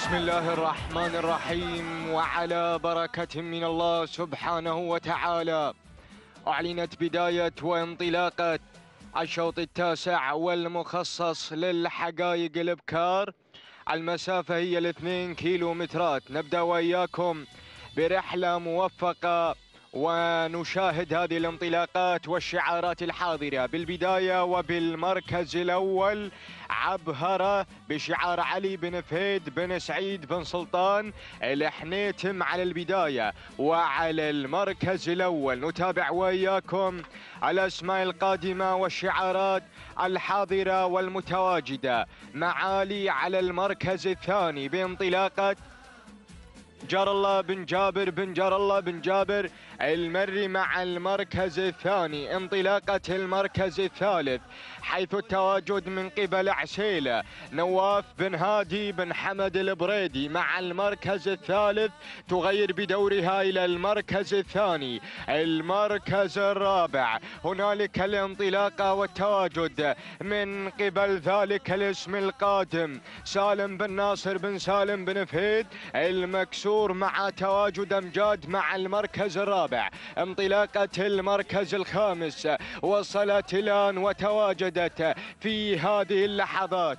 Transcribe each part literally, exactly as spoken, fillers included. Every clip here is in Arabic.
بسم الله الرحمن الرحيم، وعلى بركة من الله سبحانه وتعالى أعلنت بداية وانطلاقة الشوط التاسع والمخصص للحقائق الابكار. المسافة هي الاثنين كيلو مترات. نبدأ وإياكم برحلة موفقة ونشاهد هذه الانطلاقات والشعارات الحاضرة. بالبداية وبالمركز الأول عبهرة بشعار علي بن فهيد بن سعيد بن سلطان الحنيتم على البداية وعلى المركز الأول. نتابع وإياكم الأسماء القادمة والشعارات الحاضرة والمتواجدة. معالي على المركز الثاني بانطلاقة جار الله بن جابر بن جار الله بن جابر المري مع المركز الثاني. انطلاقة المركز الثالث حيث التواجد من قبل عسيلة نواف بن هادي بن حمد البريدي مع المركز الثالث، تغير بدورها إلى المركز الثاني. المركز الرابع هنالك الانطلاقة والتواجد من قبل ذلك الاسم القادم سالم بن ناصر بن سالم بن فهيد المكسور مع تواجد أمجاد مع المركز الرابع. انطلاقة المركز الخامس وصلت الآن وتواجدت في هذه اللحظات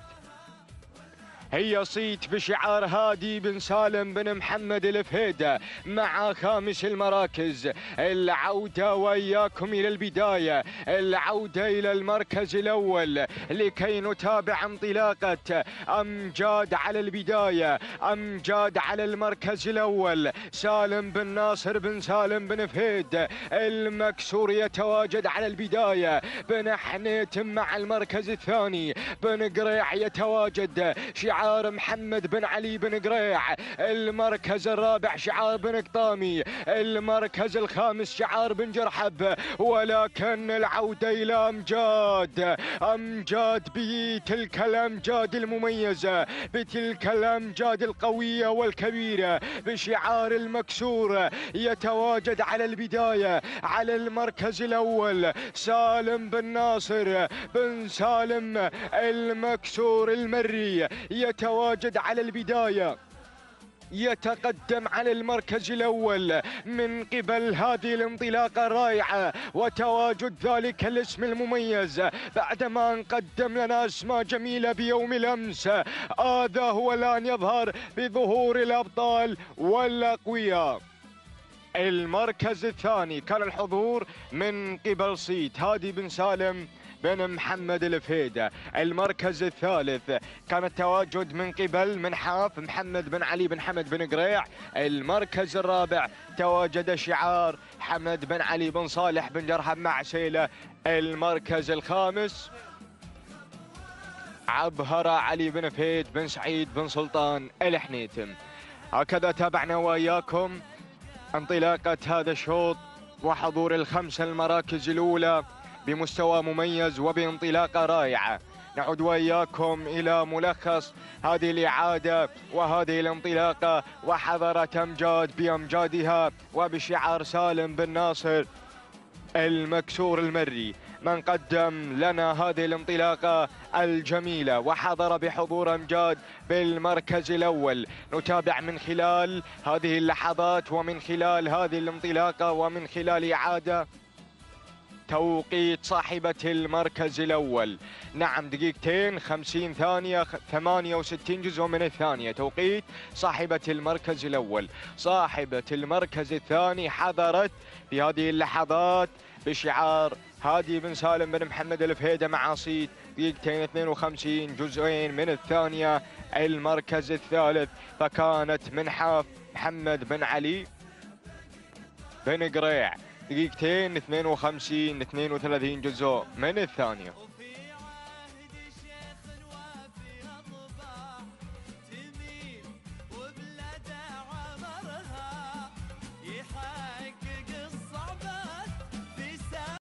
هي صيت بشعار هادي بن سالم بن محمد الفهيدة مع خامس المراكز. العودة وإياكم إلى البداية، العودة إلى المركز الأول لكي نتابع انطلاقة أمجاد على البداية. أمجاد على المركز الأول، سالم بن ناصر بن سالم بن فهيد المكسور يتواجد على البداية. بن حنيتم مع المركز الثاني، بن قريع يتواجد شعار محمد بن علي بن قريع. المركز الرابع شعار بن قطامي، المركز الخامس شعار بن جرحب. ولكن العودة إلى أمجاد، أمجاد بتلك الأمجاد المميزة، بتلك الأمجاد القوية والكبيرة بشعار المكسور يتواجد على البداية على المركز الأول سالم بن ناصر بن سالم المكسور المري يتواجد على البداية، يتقدم على المركز الأول من قبل هذه الانطلاقة الرائعة وتواجد ذلك الاسم المميز بعدما نقدم لنا أسماء جميلة بيوم الأمس. هذا هو الآن يظهر بظهور الأبطال والأقوياء. المركز الثاني كان الحضور من قبل صيت هادي بن سالم بن محمد الفهيدة. المركز الثالث كان التواجد من قبل منحاف محمد بن علي بن حمد بن قريع. المركز الرابع تواجد شعار حمد بن علي بن صالح بن جرحب مع عسيلة. المركز الخامس عبهرة علي بن فهيد بن سعيد بن سلطان الحنيتم. هكذا تابعنا وإياكم انطلاقة هذا الشوط وحضور الخمس المراكز الأولى بمستوى مميز وبانطلاقة رائعة. نعود وإياكم إلى ملخص هذه الإعادة وهذه الانطلاقة. وحضرت أمجاد بأمجادها وبشعار سالم بن ناصر المكسور المري من قدم لنا هذه الانطلاقة الجميلة، وحضر بحضور أمجاد بالمركز الأول. نتابع من خلال هذه اللحظات ومن خلال هذه الانطلاقة ومن خلال إعادة توقيت صاحبة المركز الأول. نعم، دقيقتين خمسين ثانية ثمانية وستين جزء من الثانية توقيت صاحبة المركز الأول. صاحبة المركز الثاني حضرت في هذه اللحظات بشعار هادي بن سالم بن محمد الفهيدة مع صيت دقيقتين اثنين وخمسين جزئين من الثانية. المركز الثالث فكانت منحاف محمد بن علي بن قريع دقيقتين اثنين وخمسين اثنين وثلاثين جزء من الثانية.